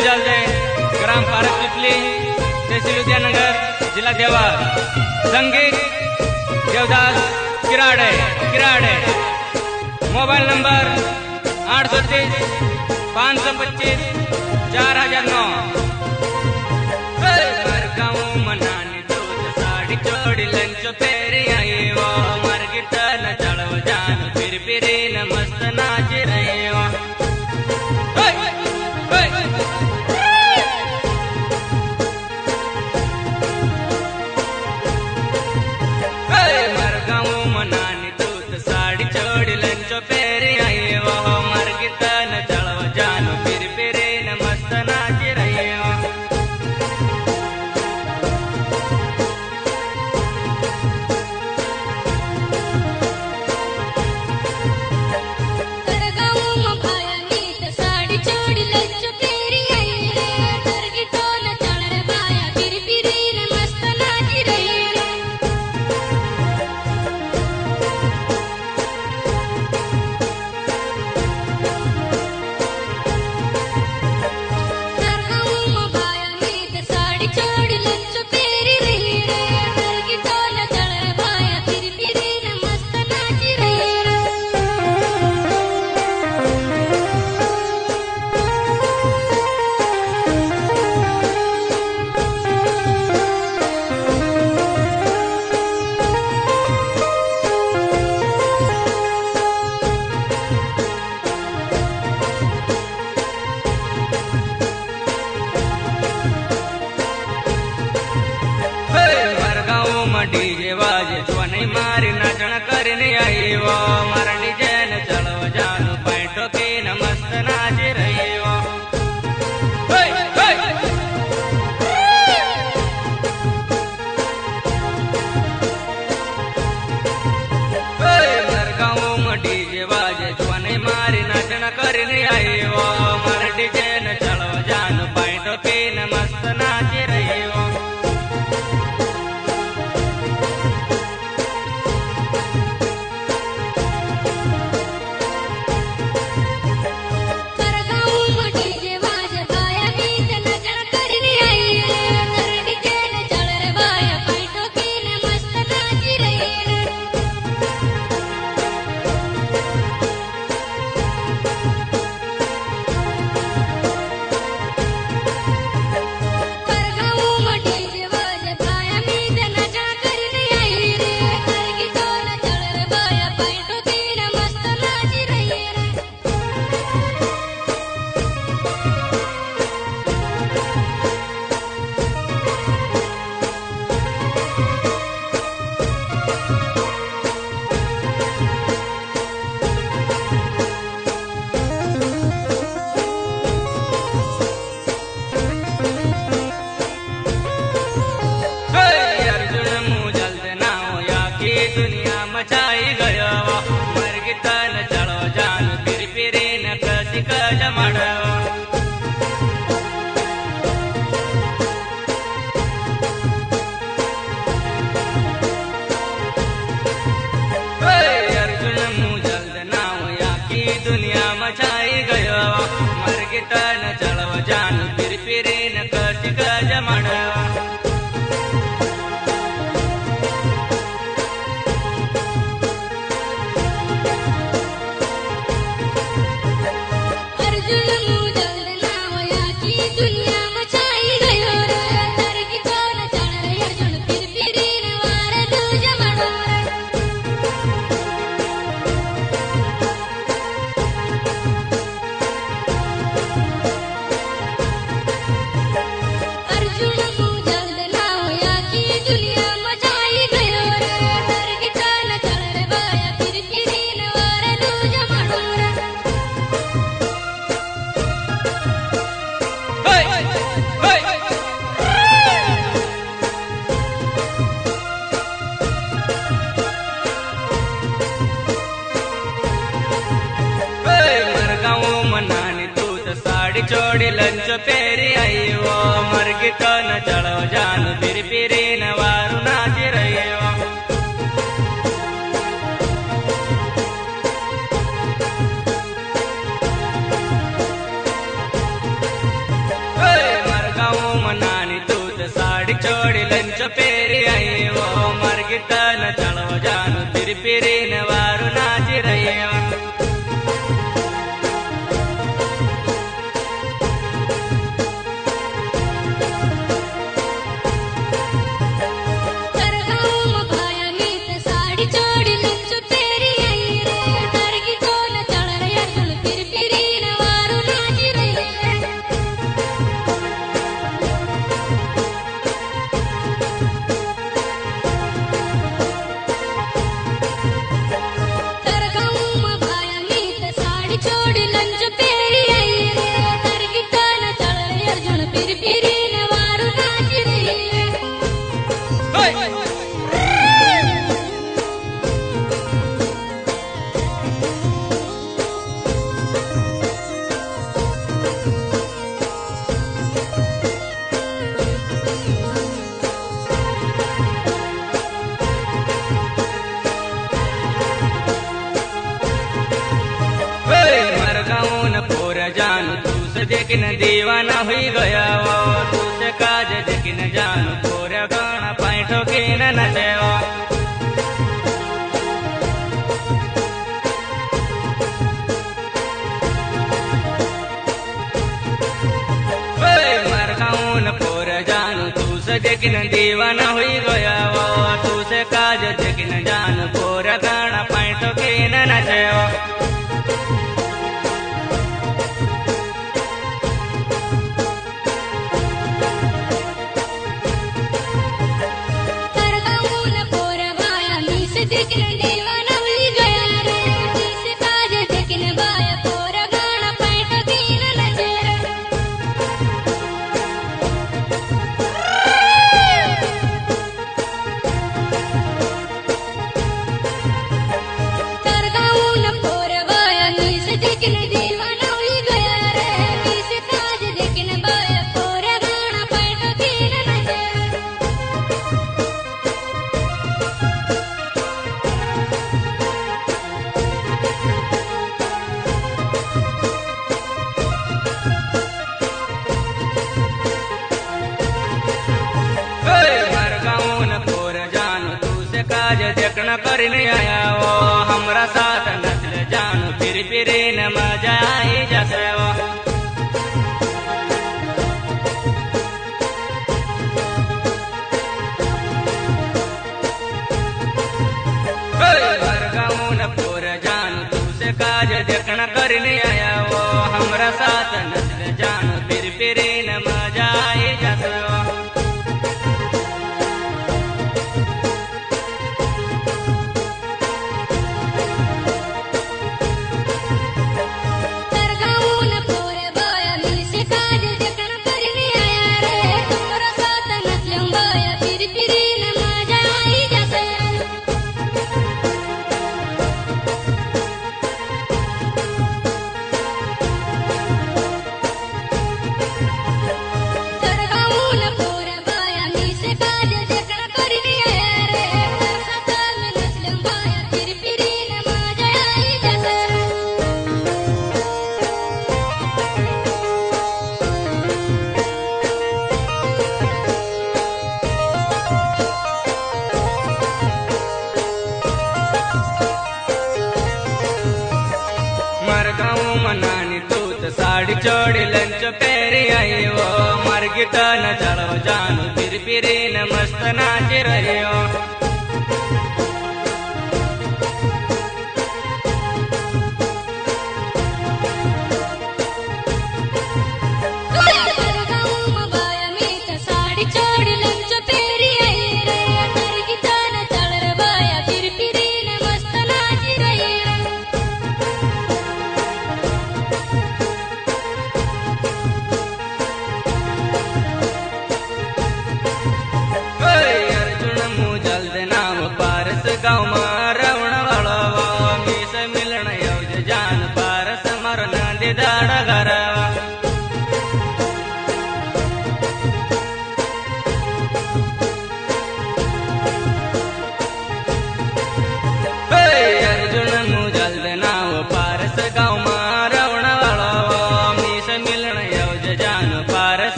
मुजालदे, ग्राम park पिपली, तहसील उद्याननगर, जिला देवास। संगीत Devdas Kirade. Mobile number 830 525 4009। गाँव मनानी दूध साड़ी चोड़ी लंच पेरी आई वो मार्केट न चढ़ो जान फिर न मस्त नाच रहे हो। गाँव मनानी दूध साड़ी चोड़ी लंच पेरी आई वो मार्केट न चढ़ो जान फिर न मस्त नाच रहे हो। डीजे बाजे ध्वनि मारी नाचण करने आई वो मारा डीजे न चलो जानू पैंटो की न मस्त नाच रही वो। गाँव में डीजे बाजे ध्वनि मारी नाचण करने आई वो मारा डीजे न चलो जानू पैंटो की न मस्त नाच रही वो। दुनिया मचाई गयो मरगित न चढ़ो जान फिर न कसी का जमाड़ो। अर्जुन मुजल्द नाव या की दुनिया मचाई गयो मरगित न चढ़ो जान फिर न कसी का जमाड़ो। साड़ी चोड़ी लंच पेरी आई वो मरगित न चढ़ो जान फिर न वारू नाच रही वो। छोड़ी लंच पेरी आई वो मरगिट न चलो जानु फिर फिरी न वारू नाच रही जानू तू देखिन दीवाना हुई गया वो तू काज देखिन जानू पूरा गाना पैठो की न नचेवा मर खाऊं न पूरा जानू तू देखिन दीवाना हुई गया वो तू काज देखिन जानू पूरा गाना पैठो की न नचेवा देखना करने आया वो हमरा साथ नचल जानू फिर फिर न मजा आई जैसे वो गाँव न पूरा जानू तू से काज देखना करने आया वो हमरा साथ नचल जानू फिर फिर न मजा आई जैसे वो मनानी तूत साड़ी चोड़ी लंच पेरी आई वो मरगिट न चलो जानू फिर फिरी न मस्त नाच रही हो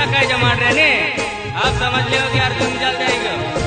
कह जमा रहे ने आप समझ लो कि यार तुम जल जाएगा।